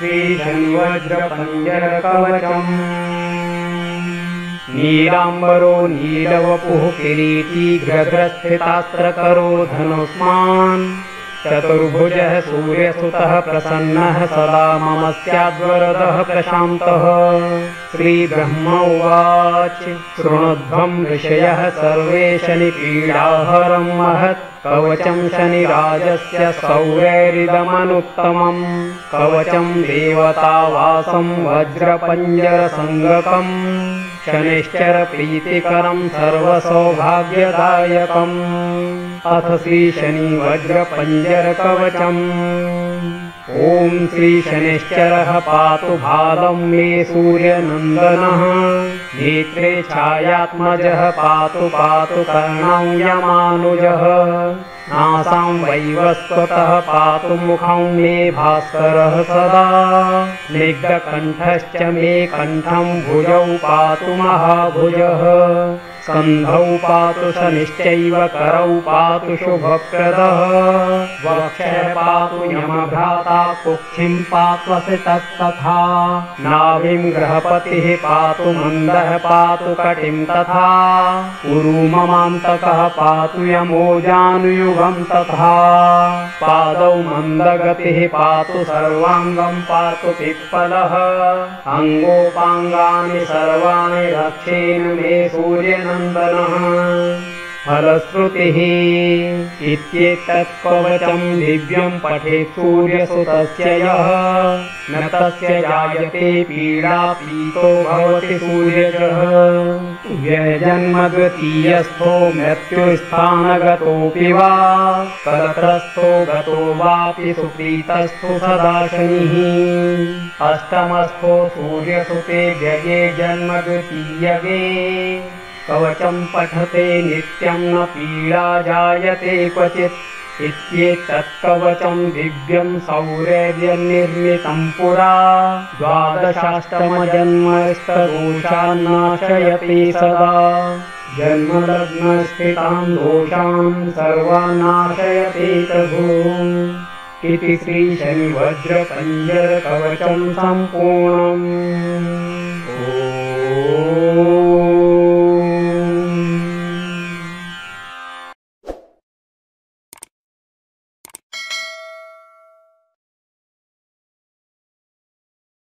श्रीशनिवज्रपञ्जरकवचम् नीलाम्बरो नीलवपुः किरीटीग्रस्थितास्त्रकरो धनुष्मान् चतुर्भुजः सूर्यसुतः प्रसन्नः सदा मम स्याद्वरदः प्रशान्तः। श्रीब्रह्म उवाच शृणुध्वं ऋषयः सर्वे शनिपीडाहरं महत् कवचं शनिराजस्य सौरैरिदमनुत्तमम् कवचं देवतावासं वज्रपञ्जरसङ्गकम् शनिश्चर प्रीतिकरं सर्वसौभाग्यदायकम्। अथ श्रीशनि वज्रपञ्जरकवचम्। ॐ श्रीशनिश्चरः पातु भालं मे सूर्यनन्दनः नेत्रे छायात्मजः पातु पातु कर्णौ यमानुजः नासां वैवस्वतः पातु मुखं मे भास्करः सदा स्निग्धकण्ठश्च मे कण्ठं भुजौ पातु महाभुजः स्कन्धौ पातु शनिश्चैव करौ पातु शुभप्रदः वक्षः पातु यमभ्राता कुक्षिं पात्वसितस्तथा नाभिं ग्रहपतिः पातु मन्दः पातु कटिं तथा उरुममान्तकः पातु यमोजानुयुगं तथा पादौ मन्दगतिः पातु सर्वाङ्गं पातु पिप्पलः अङ्गोपाङ्गानि सर्वाणि रक्षेण मे सूर्यनन्दनः। फलश्रुतिः इत्येतत् कवचं दिव्यं पठेत् सूर्यसुतस्य यः न तस्य जायते पीडा पीतो भवति सूर्यजः व्यजन्मद्वितीयस्थो मृत्युस्थानगतोऽपि वा कलत्रस्थो गतो वापि सुप्रीतस्थो सदा शनिः अष्टमस्थो सूर्यसुते व्यये जन्मद्वितीयगे कवचं पठते नित्यं न पीडा जायते क्वचित् इत्येतत् कवचं दिव्यं सौरैर्यनिर्मितं पुरा द्वादशाष्टमजन्मस्तदोषान्नाशयति सदा जन्मलग्नस्थितान् दोषान् सर्वान् नाशयति प्रभुः। इति श्रीशनिवज्रपञ्जरकवचं सम्पूर्णम्।